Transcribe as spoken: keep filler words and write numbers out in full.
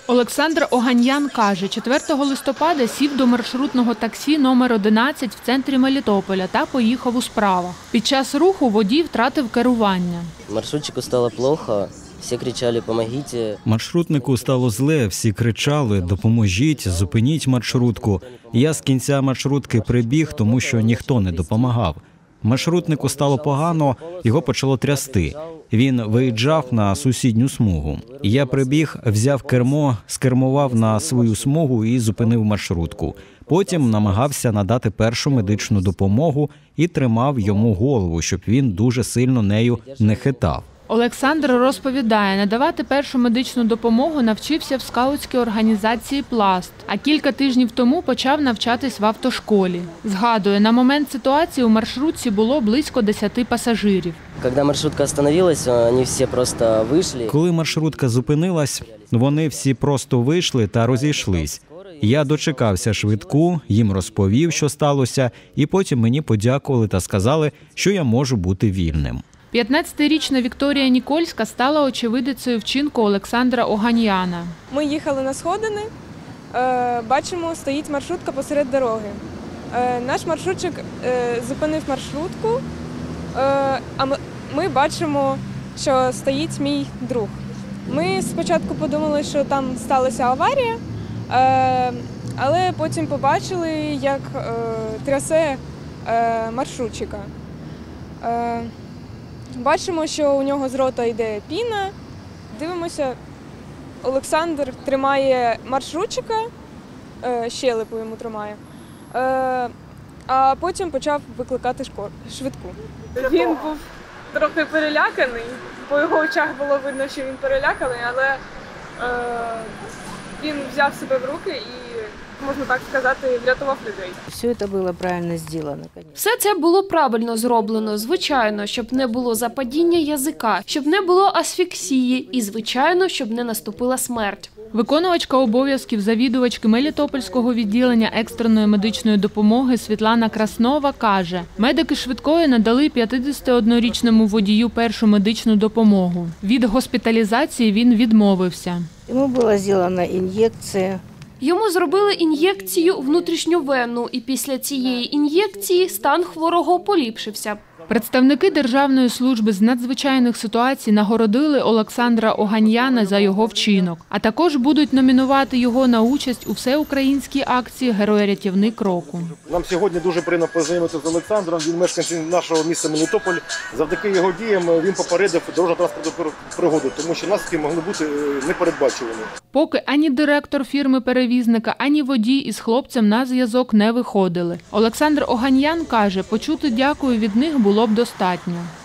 Олександр Оганьян каже, четвертого листопада сів до маршрутного таксі номер одинадцять в центрі Мелітополя та поїхав у справах. Під час руху водій втратив керування. Маршрутчику стало плохо, всі кричали «Помогите». Маршрутнику стало зле, всі кричали «Допоможіть, зупиніть маршрутку». Я з кінця маршрутки прибіг, тому що ніхто не допомагав. Маршрутнику стало погано, його почало трясти. Він виїжджав на сусідню смугу. Я прибіг, взяв кермо, скермував на свою смугу і зупинив маршрутку. Потім намагався надати першу медичну допомогу і тримав йому голову, щоб він дуже сильно нею не хитав. Олександр розповідає, надавати першу медичну допомогу навчився в скаутській організації «Пласт», а кілька тижнів тому почав навчатись в автошколі. Згадує, на момент ситуації у маршрутці було близько десяти пасажирів. Коли маршрутка остановилась, вони всі просто вийшли. Коли маршрутка зупинилась, вони всі просто вийшли та розійшлись. Я дочекався швидку, їм розповів, що сталося, і потім мені подякували та сказали, що я можу бути вільним. п'ятнадцятирічна Вікторія Нікольська стала очевидицею вчинку Олександра Оганьяна. Ми їхали на сходини, бачимо, стоїть маршрутка посеред дороги. Наш маршрутчик зупинив маршрутку, а ми бачимо, що стоїть мій друг. Ми спочатку подумали, що там сталася аварія, але потім побачили, як трясе маршрутчика. Бачимо, що у нього з рота йде піна. Дивимося, Олександр тримає маршрутчика, щелепу йому тримає, а потім почав викликати швидку. Він був трохи переляканий, по його очах було видно, що він переляканий, але він взяв себе в руки і, можна так сказати, врятував людей. Все це було правильно зроблено. Все це було правильно зроблено, звичайно, щоб не було западіння язика, щоб не було асфіксії і, звичайно, щоб не наступила смерть. Виконувачка обов'язків завідувачки Мелітопольського відділення екстреної медичної допомоги Світлана Краснова каже, медики швидкої надали п'ятдесятиоднорічному водію першу медичну допомогу. Від госпіталізації він відмовився. Йому була зроблена ін'єкція. Йому зробили ін'єкцію внутрішньовенну, і після цієї ін'єкції стан хворого поліпшився. Представники Державної служби з надзвичайних ситуацій нагородили Олександра Оганьяна за його вчинок, а також будуть номінувати його на участь у всеукраїнській акції «Герой-рятівник року». Нам сьогодні дуже приємно познайомитися з Олександром. Він мешканець нашого міста Мелітополь. Завдяки його діям він попередив дорожньо-транспортну пригоду, тому що наслідки могли бути непередбачувані. Поки ані директор фірми-перевізника, ані водій із хлопцем на зв'язок не виходили. Олександр Оганьян каже, почути дякую від них було б достатньо.